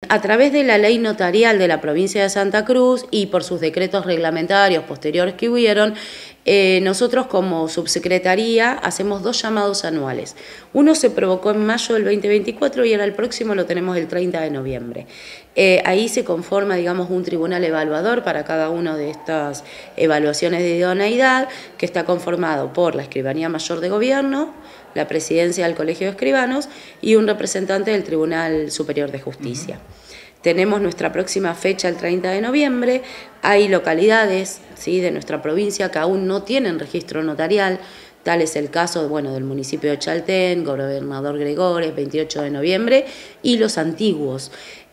A través de la ley notarial de la provincia de Santa Cruz y por sus decretos reglamentarios posteriores que hubieron, nosotros como subsecretaría hacemos 2 llamados anuales. Uno se provocó en mayo del 2024 y ahora el próximo lo tenemos el 30 de noviembre. Ahí se conforma, digamos, un tribunal evaluador para cada una de estas evaluaciones de idoneidad, que está conformado por la Escribanía Mayor de Gobierno, la presidencia del Colegio de Escribanos y un representante del Tribunal Superior de Justicia. Tenemos nuestra próxima fecha el 30 de noviembre, hay localidades, ¿sí?, de nuestra provincia que aún no tienen registro notarial, tal es el caso, bueno, del municipio de Chaltén, Gobernador Gregores, 28 de noviembre, y los antiguos.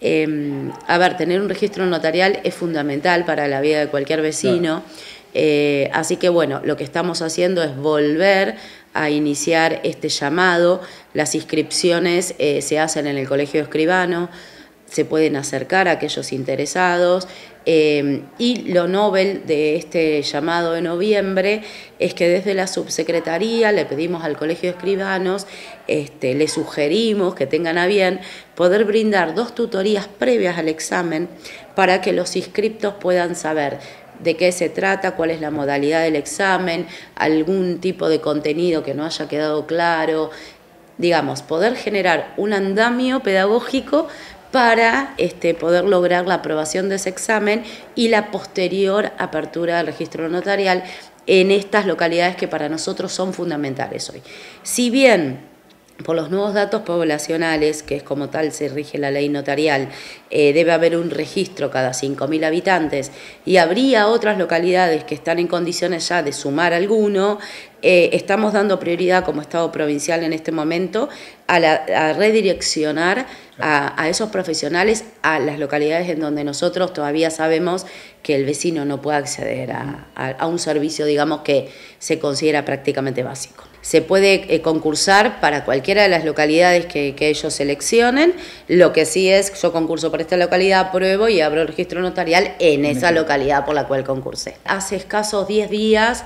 Tener un registro notarial es fundamental para la vida de cualquier vecino, así que bueno, lo que estamos haciendo es volver a iniciar este llamado. Las inscripciones se hacen en el Colegio de Escribano, se pueden acercar a aquellos interesados, y lo novel de este llamado de noviembre es que desde la subsecretaría le pedimos al Colegio de Escribanos, le sugerimos que tengan a bien poder brindar 2 tutorías previas al examen para que los inscriptos puedan saber de qué se trata, cuál es la modalidad del examen, algún tipo de contenido que no haya quedado claro, digamos, poder generar un andamio pedagógico para poder lograr la aprobación de ese examen y la posterior apertura del registro notarial en estas localidades que para nosotros son fundamentales hoy. Si bien por los nuevos datos poblacionales, que es como tal se rige la ley notarial, debe haber un registro cada 5.000 habitantes y habría otras localidades que están en condiciones ya de sumar alguno, estamos dando prioridad como Estado provincial en este momento a redireccionar a esos profesionales a las localidades en donde nosotros todavía sabemos que el vecino no puede acceder a un servicio, digamos, que se considera prácticamente básico. Se puede concursar para cualquiera de las localidades que ellos seleccionen, lo que sí es, yo concurso por esta localidad, apruebo y abro el registro notarial en esa localidad por la cual concursé. Hace escasos 10 días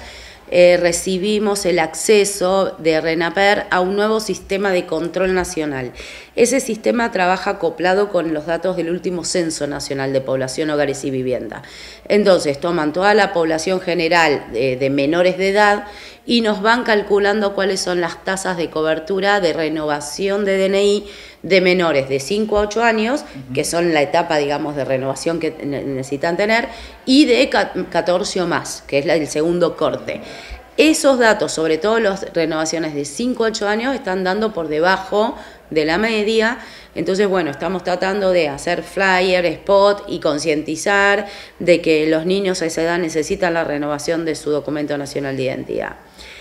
recibimos el acceso de RENAPER a un nuevo sistema de control nacional. Ese sistema trabaja acoplado con los datos del último Censo Nacional de Población, Hogares y Vivienda. Entonces toman toda la población general de menores de edad y nos van calculando cuáles son las tasas de cobertura de renovación de DNI de menores de 5 a 8 años, que son la etapa, digamos, de renovación que necesitan tener, y de 14 o más, que es el segundo corte. Esos datos, sobre todo las renovaciones de 5 a 8 años, están dando por debajo de la media. Entonces, bueno, estamos tratando de hacer flyer, spot y concientizar de que los niños a esa edad necesitan la renovación de su documento nacional de identidad.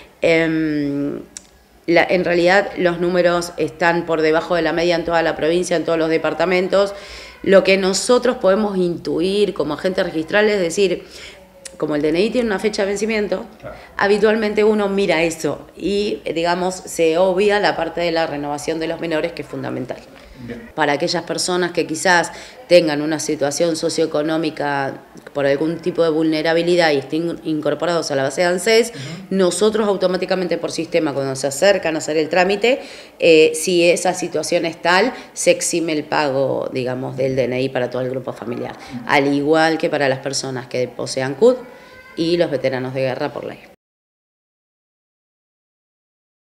En realidad los números están por debajo de la media en toda la provincia, en todos los departamentos. Lo que nosotros podemos intuir como agentes registrales es decir, como el DNI tiene una fecha de vencimiento, claro, habitualmente uno mira eso y, digamos, se obvia la parte de la renovación de los menores, que es fundamental. Bien. Para aquellas personas que quizás tengan una situación socioeconómica por algún tipo de vulnerabilidad y estén incorporados a la base de ANSES, nosotros automáticamente por sistema, cuando se acercan a hacer el trámite, si esa situación es tal, se exime el pago, digamos, del DNI para todo el grupo familiar, al igual que para las personas que posean CUD y los veteranos de guerra por ley.